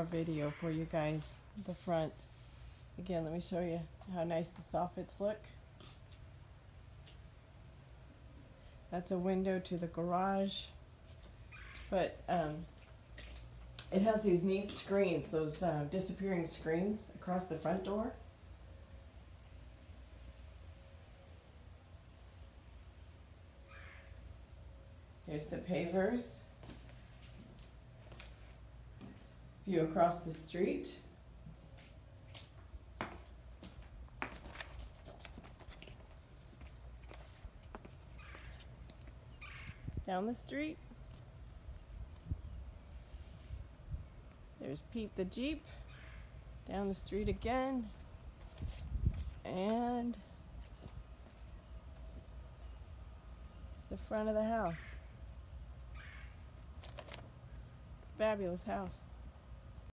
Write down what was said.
more video for you guys. The front. Again, let me show you how nice the soffits look. That's a window to the garage. But it has these neat screens, those disappearing screens across the front door. Here's the pavers. View across the street. Down the street. There's Pete the Jeep. Down the street again. And the front of the house. Fabulous house.